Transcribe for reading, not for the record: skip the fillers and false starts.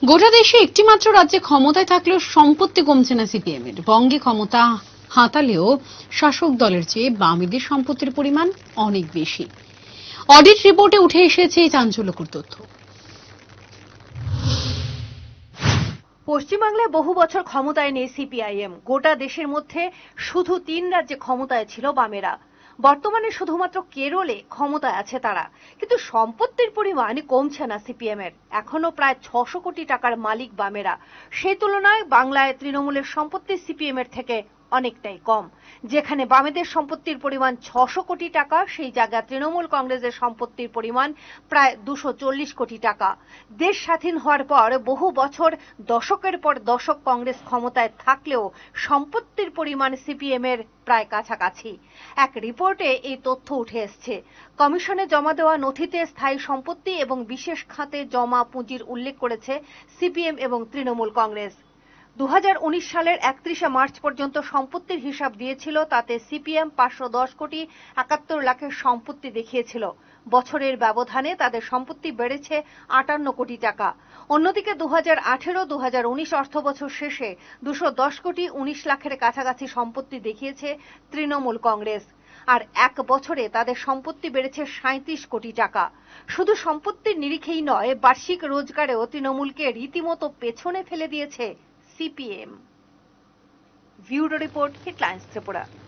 গোটা দেশে একটি মাত্র রাজ্যে ক্ষমতায় থাকলেও সম্পত্তি কমছে না সিপিএম এর। বঙ্গে ক্ষমতা হাতালেও শাসক দলের চেয়ে বামেদের সম্পত্তির পরিমাণ অনেক বেশি। অডিট রিপোর্টে উঠে এসেছে এই চাঞ্চল্যকর তথ্য। পশ্চিমবাংলায় বহু বছর ক্ষমতায় নেই সিপিআইএম। গোটা দেশের মধ্যে শুধু 3 রাজ্যে ক্ষমতায় ছিল বামেরা। বর্তমানে শুধুমাত্র কেরলে ক্ষমতায় আছে তারা, কিন্তু সম্পত্তির পরিমাণ কমছে না সিপিএম এর। এখনো প্রায় 600 কোটি টাকার মালিক বামেরা। সেই তুলনায় বাংলায় তৃণমূলের সম্পত্তি সিপিএম এর থেকে অনেকটাই কম। যেখানে বামেদের সম্পত্তির পরিমাণ 600 কোটি টাকা, সেই জায়গায় তৃণমূল কংগ্রেসের সম্পত্তির পরিমাণ প্রায় 240 কোটি টাকা। দেশ স্বাধীন হওয়ার পর বহু বছর দশকের পর দশক কংগ্রেস ক্ষমতায় থাকলেও সম্পত্তির পরিমাণ সিপিএম এর প্রায় কাছাকাছি। এক রিপোর্টে এই তথ্য উঠে এসেছে। কমিশনে জমা দেওয়া নথিতে স্থায়ী সম্পত্তি এবং বিশেষ খাতে জমা পুঁজির উল্লেখ করেছে সিপিএম এবং তৃণমূল কংগ্রেস। 2019 সালের 31 মার্চ পর্যন্ত সম্পত্তির হিসাব দিয়েছিল, তাতে সিপিএম 510 কোটি 71 লাখের সম্পত্তি দেখিয়েছিল। বছরের ব্যবধানে তাদের সম্পত্তি বেড়েছে 58 কোটি টাকা। অন্যদিকে 2018-2019 অর্থবছর শেষে 210 কোটি 19 লাখের কাছাকাছি সম্পত্তি দেখিয়েছে তৃণমূল কংগ্রেস। আর এক বছরে তাদের সম্পত্তি বেড়েছে 37 কোটি টাকা। শুধু সম্পত্তির নিরিখেই নয়, বার্ষিক রোজগারেও তৃণমূলকে রীতিমতো পেছনে ফেলে দিয়েছে CPM. Bureau report, headlines Tripura.